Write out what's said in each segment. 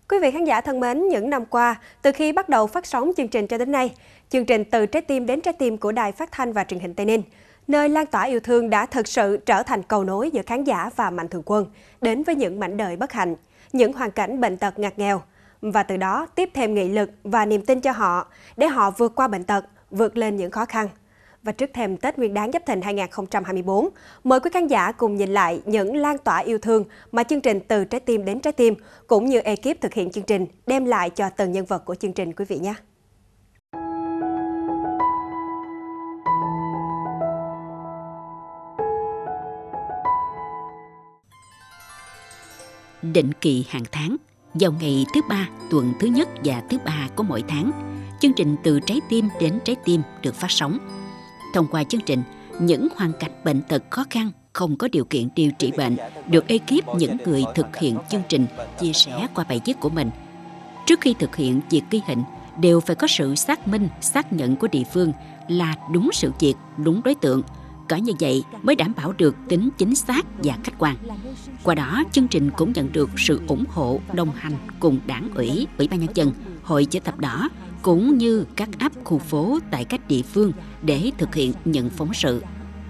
Quý vị khán giả thân mến, những năm qua, từ khi bắt đầu phát sóng chương trình cho đến nay, chương trình Từ Trái Tim đến Trái Tim của Đài Phát thanh và Truyền hình Tây Ninh, nơi lan tỏa yêu thương đã thực sự trở thành cầu nối giữa khán giả và mạnh thường quân đến với những mảnh đời bất hạnh, những hoàn cảnh bệnh tật ngặt nghèo, và từ đó tiếp thêm nghị lực và niềm tin cho họ để họ vượt qua bệnh tật, vượt lên những khó khăn. Và trước thềm Tết Nguyên đán Giáp Thìn 2024, mời quý khán giả cùng nhìn lại những lan tỏa yêu thương mà chương trình Từ Trái Tim đến Trái Tim cũng như ekip thực hiện chương trình đem lại cho từng nhân vật của chương trình quý vị nhé. Định kỳ hàng tháng, vào ngày thứ ba, tuần thứ nhất và thứ ba của mỗi tháng, chương trình Từ Trái Tim đến Trái Tim được phát sóng. Thông qua chương trình, những hoàn cảnh bệnh tật khó khăn, không có điều kiện điều trị bệnh được ekip những người thực hiện chương trình chia sẻ qua bài viết của mình. Trước khi thực hiện việc ghi hình, đều phải có sự xác minh, xác nhận của địa phương là đúng sự việc, đúng đối tượng. Có như vậy mới đảm bảo được tính chính xác và khách quan. Qua đó, chương trình cũng nhận được sự ủng hộ, đồng hành cùng Đảng ủy, Ủy ban Nhân dân, Hội Chữ Thập Đỏ, cũng như các ấp khu phố tại các địa phương để thực hiện những phóng sự.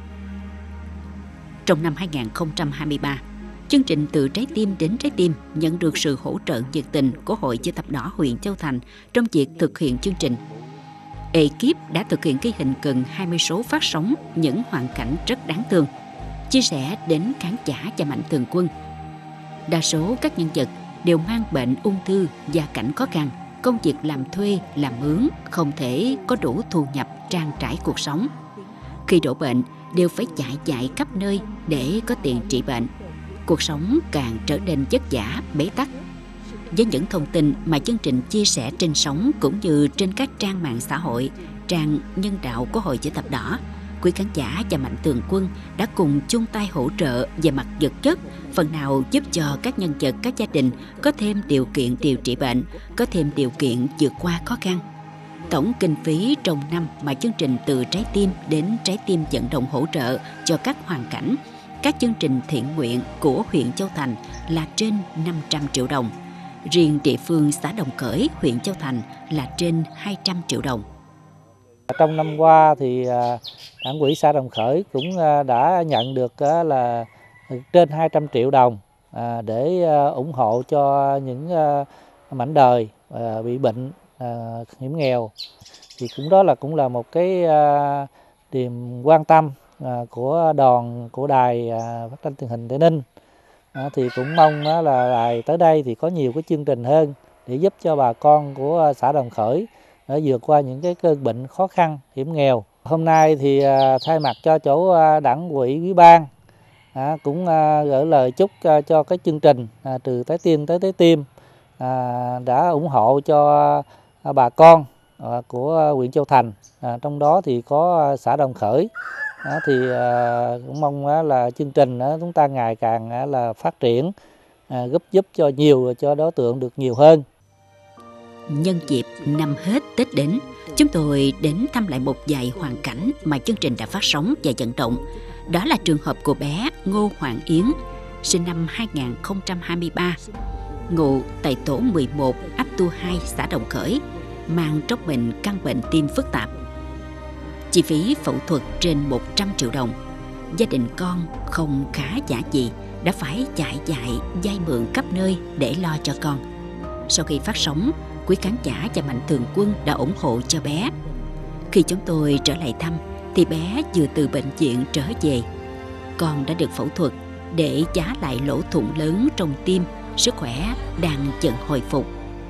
Trong năm 2023, chương trình Từ Trái Tim đến Trái Tim nhận được sự hỗ trợ nhiệt tình của Hội Chữ Thập Đỏ huyện Châu Thành trong việc thực hiện chương trình. Ekip đã thực hiện ghi hình gần 20 số phát sóng những hoàn cảnh rất đáng thương, chia sẻ đến khán giả và mạnh thường quân. Đa số các nhân vật đều mang bệnh ung thư, gia cảnh khó khăn, công việc làm thuê, làm mướn, không thể có đủ thu nhập trang trải cuộc sống. Khi đổ bệnh, đều phải chạy khắp nơi để có tiền trị bệnh. Cuộc sống càng trở nên vất vả, bế tắc. Với những thông tin mà chương trình chia sẻ trên sóng cũng như trên các trang mạng xã hội, trang nhân đạo của Hội Chữ Thập Đỏ, quý khán giả và mạnh thường quân đã cùng chung tay hỗ trợ về mặt vật chất, phần nào giúp cho các nhân vật, các gia đình có thêm điều kiện điều trị bệnh, có thêm điều kiện vượt qua khó khăn. Tổng kinh phí trong năm mà chương trình Từ Trái Tim đến Trái Tim vận động hỗ trợ cho các hoàn cảnh, các chương trình thiện nguyện của huyện Châu Thành là trên 500 triệu đồng. Riêng địa phương xã Đồng Khởi, huyện Châu Thành là trên 200 triệu đồng. Trong năm qua thì Đảng ủy xã Đồng Khởi cũng đã nhận được là trên 200 triệu đồng để ủng hộ cho những mảnh đời bị bệnh hiểm nghèo. Thì cũng là một cái niềm quan tâm của đoàn của Đài Phát thanh Truyền hình Tây Ninh. Thì cũng mong là đài tới đây thì có nhiều cái chương trình hơn để giúp cho bà con của xã Đồng Khởi để vượt qua những cái cơn bệnh khó khăn, hiểm nghèo. Hôm nay thì thay mặt cho chỗ Đảng ủy Ủy ban cũng gửi lời chúc cho cái chương trình Từ Trái Tim tới Trái Tim đã ủng hộ cho bà con của huyện Châu Thành. Trong đó thì có xã Đồng Khởi. Thì cũng mong là chương trình chúng ta ngày càng là phát triển, giúp cho đối tượng được nhiều hơn. Nhân dịp năm hết Tết đến, chúng tôi đến thăm lại một vài hoàn cảnh mà chương trình đã phát sóng và vận động. Đó là trường hợp của bé Ngô Hoàng Yến, sinh năm 2023, ngụ tại tổ 11, ấp Tu 2, xã Đồng Khởi, mang trong mình căn bệnh tim phức tạp. Chi phí phẫu thuật trên 100 triệu đồng. Gia đình con không khá giả gì, đã phải chạy vay mượn khắp nơi để lo cho con. Sau khi phát sóng, quý khán giả và mạnh thường quân đã ủng hộ cho bé. Khi chúng tôi trở lại thăm, thì bé vừa từ bệnh viện trở về. Con đã được phẫu thuật để giá lại lỗ thủng lớn trong tim, sức khỏe đang dần hồi phục.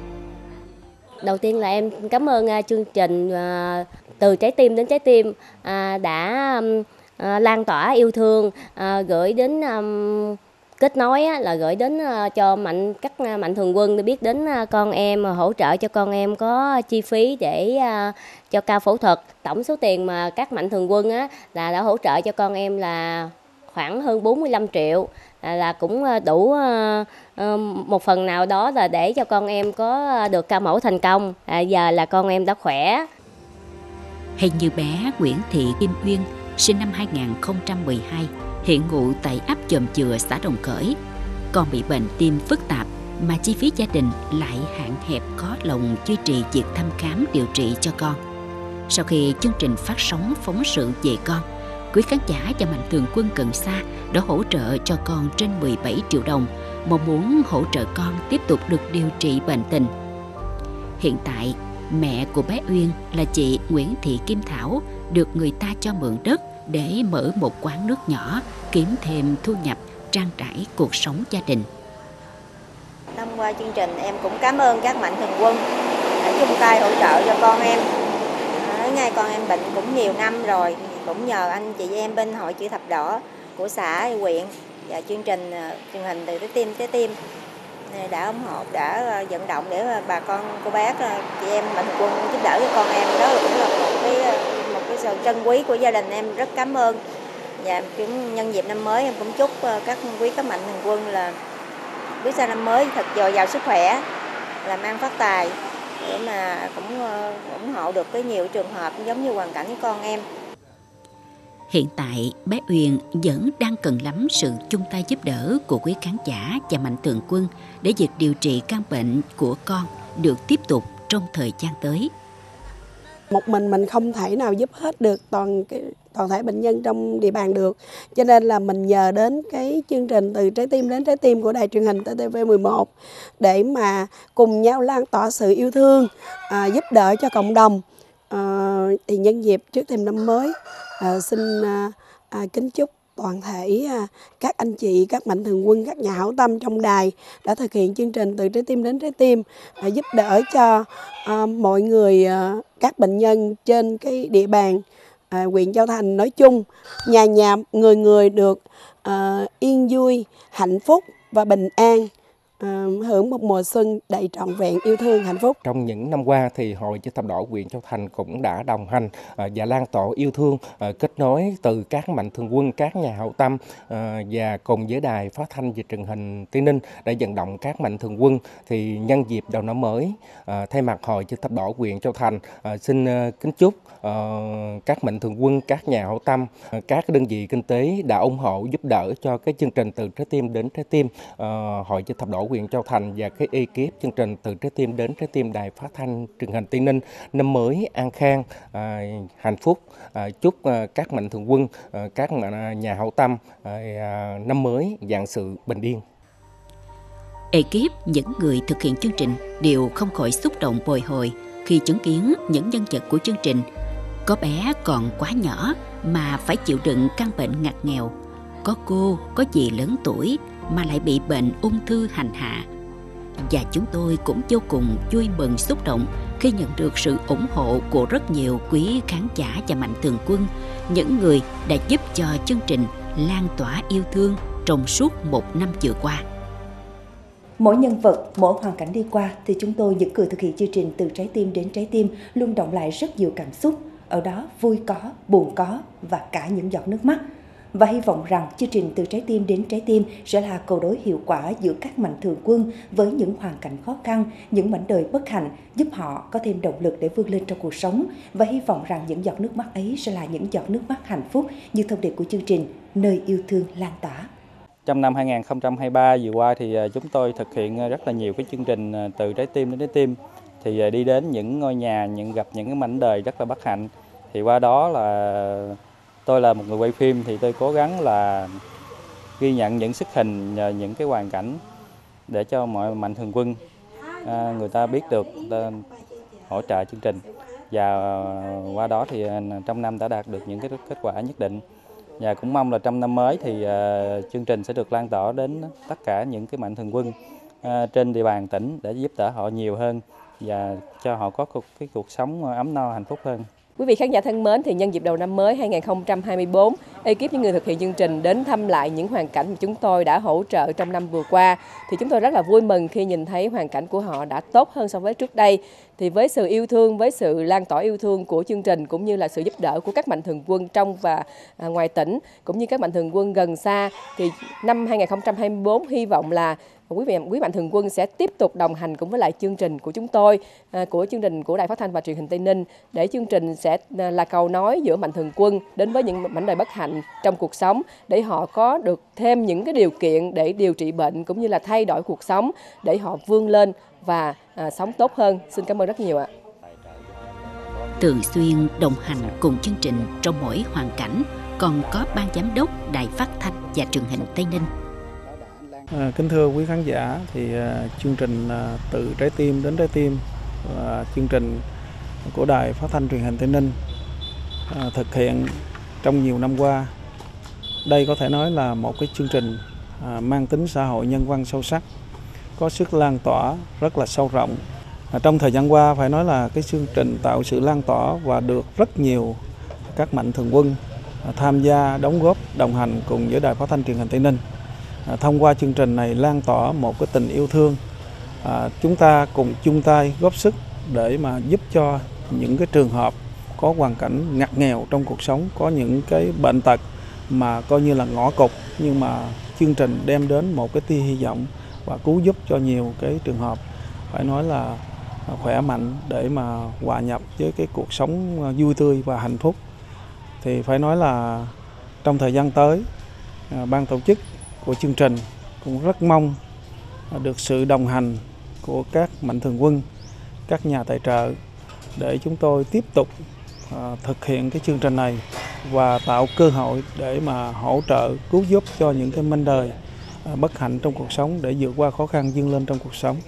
Đầu tiên là em cảm ơn chương trình Từ Trái Tim đến Trái Tim đã lan tỏa yêu thương, gửi đến kết nối là gửi đến cho các mạnh thường quân để biết đến con em, hỗ trợ cho con em có chi phí để cho ca phẫu thuật. Tổng số tiền mà các mạnh thường quân là đã hỗ trợ cho con em là khoảng hơn 45 triệu, là cũng đủ một phần nào đó là để cho con em có được ca mổ thành công. Giờ là con em đã khỏe. Hay như bé Nguyễn Thị Kim Uyên, sinh năm 2012, hiện ngụ tại ấp Chòm Chừa, xã Đồng Khởi. Con bị bệnh tim phức tạp, mà chi phí gia đình lại hạn hẹp, có lòng duy trì việc thăm khám điều trị cho con. Sau khi chương trình phát sóng phóng sự về con, quý khán giả và mạnh thường quân gần xa đã hỗ trợ cho con trên 17 triệu đồng, mong muốn hỗ trợ con tiếp tục được điều trị bệnh tình. Hiện tại, mẹ của bé Uyên là chị Nguyễn Thị Kim Thảo được người ta cho mượn đất để mở một quán nước nhỏ, kiếm thêm thu nhập, trang trải cuộc sống gia đình. Thông qua chương trình em cũng cảm ơn các mạnh thường quân đã chung tay hỗ trợ cho con em. Đến nay con em bệnh cũng nhiều năm rồi, cũng nhờ anh chị em bên Hội Chữ Thập Đỏ của xã, huyện và chương trình truyền hình từ trái tim đã ủng hộ, đã vận động để bà con, cô bác, chị em mạnh thường quân giúp đỡ cho con em. Đó cũng là một cái sự trân quý của gia đình, em rất cảm ơn. Và cũng nhân dịp năm mới em cũng chúc các mạnh thường quân là bước sang năm mới thật dồi dào sức khỏe, làm ăn phát tài để mà cũng ủng hộ được với nhiều trường hợp giống như hoàn cảnh của con em. Hiện tại, bé Uyên vẫn đang cần lắm sự chung tay giúp đỡ của quý khán giả và mạnh thường quân để việc điều trị căn bệnh của con được tiếp tục trong thời gian tới. Một mình không thể nào giúp hết được toàn thể bệnh nhân trong địa bàn được. Cho nên là mình nhờ đến cái chương trình Từ Trái Tim Đến Trái Tim của đài truyền hình TTV11 để mà cùng nhau lan tỏa sự yêu thương, giúp đỡ cho cộng đồng. Thì nhân dịp trước thềm năm mới, xin kính chúc toàn thể các anh chị, các mạnh thường quân, các nhà hảo tâm trong đài đã thực hiện chương trình Từ Trái Tim Đến Trái Tim, giúp đỡ cho mọi người, các bệnh nhân trên cái địa bàn huyện Châu Thành nói chung, nhà người được yên vui, hạnh phúc và bình an, hưởng một mùa xuân đầy trọn vẹn yêu thương hạnh phúc. Trong những năm qua thì Hội Chữ Thập Đỏ huyện Châu Thành cũng đã đồng hành và lan tỏa yêu thương, kết nối từ các mạnh thường quân, các nhà hảo tâm và cùng với đài phát thanh và truyền hình Tây Ninh để vận động các mạnh thường quân. Thì nhân dịp đầu năm mới, thay mặt Hội Chữ Thập Đỏ huyện Châu Thành xin kính chúc các mạnh thường quân, các nhà hảo tâm, các đơn vị kinh tế đã ủng hộ giúp đỡ cho cái chương trình Từ Trái Tim Đến Trái Tim, Hội Chữ Thập Đỏ huyện Châu Thành và cái ekip chương trình Từ Trái Tim Đến Trái Tim đài phát thanh truyền hình Tây Ninh năm mới an khang, hạnh phúc. Chúc các mạnh thường quân, các nhà hảo tâm năm mới vạn sự bình yên. Ekip những người thực hiện chương trình đều không khỏi xúc động bồi hồi khi chứng kiến những nhân vật của chương trình. Có bé còn quá nhỏ mà phải chịu đựng căn bệnh ngặt nghèo. Có cô, có dì lớn tuổi mà lại bị bệnh ung thư hành hạ. Và chúng tôi cũng vô cùng vui mừng, xúc động khi nhận được sự ủng hộ của rất nhiều quý khán giả và mạnh thường quân, những người đã giúp cho chương trình lan tỏa yêu thương trong suốt một năm vừa qua. Mỗi nhân vật, mỗi hoàn cảnh đi qua thì chúng tôi những người thực hiện chương trình Từ Trái Tim Đến Trái Tim luôn động lại rất nhiều cảm xúc. Ở đó vui có, buồn có và cả những giọt nước mắt. Và hy vọng rằng chương trình Từ Trái Tim Đến Trái Tim sẽ là cầu nối hiệu quả giữa các mạnh thường quân với những hoàn cảnh khó khăn, những mảnh đời bất hạnh, giúp họ có thêm động lực để vươn lên trong cuộc sống. Và hy vọng rằng những giọt nước mắt ấy sẽ là những giọt nước mắt hạnh phúc như thông điệp của chương trình Nơi Yêu Thương Lan Tỏa. Trong năm 2023 vừa qua thì chúng tôi thực hiện rất là nhiều cái chương trình Từ Trái Tim Đến Trái Tim. Thì đi đến những ngôi nhà, gặp những cái mảnh đời rất là bất hạnh. Thì qua đó là tôi là một người quay phim thì tôi cố gắng là ghi nhận những sức hình, những cái hoàn cảnh để cho mọi mạnh thường quân người ta biết được, người ta hỗ trợ chương trình. Và qua đó thì trong năm đã đạt được những cái kết quả nhất định. Và cũng mong là trong năm mới thì chương trình sẽ được lan tỏa đến tất cả những cái mạnh thường quân trên địa bàn tỉnh để giúp đỡ họ nhiều hơn và cho họ có cái cuộc sống ấm no hạnh phúc hơn. Quý vị khán giả thân mến, thì nhân dịp đầu năm mới 2024, ekip những người thực hiện chương trình đến thăm lại những hoàn cảnh mà chúng tôi đã hỗ trợ trong năm vừa qua. Thì chúng tôi rất là vui mừng khi nhìn thấy hoàn cảnh của họ đã tốt hơn so với trước đây. Thì với sự yêu thương, với sự lan tỏa yêu thương của chương trình cũng như là sự giúp đỡ của các mạnh thường quân trong và ngoài tỉnh, cũng như các mạnh thường quân gần xa, thì năm 2024 hy vọng là quý mạnh thường quân sẽ tiếp tục đồng hành cùng với lại chương trình của chúng tôi, của chương trình của Đài Phát thanh và Truyền hình Tây Ninh, để chương trình sẽ là cầu nối giữa mạnh thường quân đến với những mảnh đời bất hạnh trong cuộc sống, để họ có được thêm những cái điều kiện để điều trị bệnh cũng như là thay đổi cuộc sống để họ vươn lên và sống tốt hơn. Xin cảm ơn rất nhiều ạ. Thường xuyên đồng hành cùng chương trình trong mỗi hoàn cảnh còn có ban giám đốc Đài Phát thanh và Truyền hình Tây Ninh. Kính thưa quý khán giả, thì chương trình Từ Trái Tim Đến Trái Tim, chương trình của Đài Phát thanh Truyền hình Tây Ninh thực hiện trong nhiều năm qua. Đây có thể nói là một cái chương trình mang tính xã hội nhân văn sâu sắc, có sức lan tỏa rất là sâu rộng. Trong thời gian qua phải nói là cái chương trình tạo sự lan tỏa và được rất nhiều các mạnh thường quân tham gia đóng góp đồng hành cùng với Đài Phát thanh Truyền hình Tây Ninh. Thông qua chương trình này lan tỏa một cái tình yêu thương, chúng ta cùng chung tay góp sức để mà giúp cho những cái trường hợp có hoàn cảnh ngặt nghèo trong cuộc sống, có những cái bệnh tật mà coi như là ngõ cụt, nhưng mà chương trình đem đến một cái tia hy vọng và cứu giúp cho nhiều cái trường hợp phải nói là khỏe mạnh để mà hòa nhập với cái cuộc sống vui tươi và hạnh phúc. Thì phải nói là trong thời gian tới, ban tổ chức của chương trình cũng rất mong được sự đồng hành của các mạnh thường quân, các nhà tài trợ để chúng tôi tiếp tục thực hiện cái chương trình này và tạo cơ hội để mà hỗ trợ cứu giúp cho những cái mảnh đời bất hạnh trong cuộc sống để vượt qua khó khăn, vươn lên trong cuộc sống.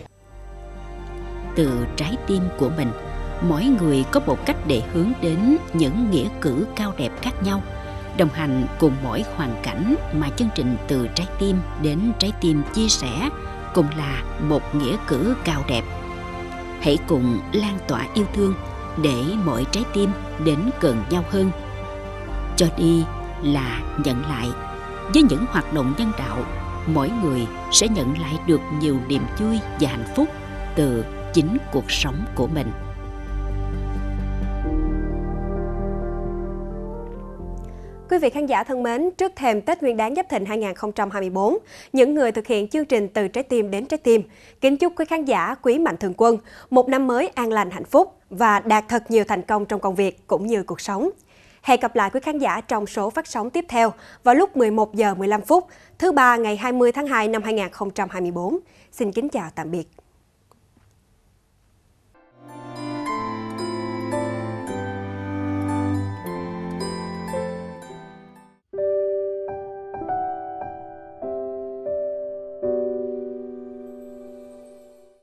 Từ trái tim của mình, mỗi người có một cách để hướng đến những nghĩa cử cao đẹp khác nhau, đồng hành cùng mỗi hoàn cảnh mà chương trình Từ Trái Tim Đến Trái Tim chia sẻ cũng là một nghĩa cử cao đẹp. Hãy cùng lan tỏa yêu thương để mỗi trái tim đến gần nhau hơn. Cho đi là nhận lại. Với những hoạt động nhân đạo, mỗi người sẽ nhận lại được nhiều niềm vui và hạnh phúc từ chính cuộc sống của mình. Quý vị khán giả thân mến, trước thềm Tết Nguyên đán Giáp Thìn 2024, những người thực hiện chương trình Từ Trái Tim Đến Trái Tim kính chúc quý khán giả, quý mạnh thường quân một năm mới an lành hạnh phúc và đạt thật nhiều thành công trong công việc cũng như cuộc sống. Hẹn gặp lại quý khán giả trong số phát sóng tiếp theo vào lúc 11 giờ 15 phút thứ Ba ngày 20 tháng 2 năm 2024. Xin kính chào tạm biệt.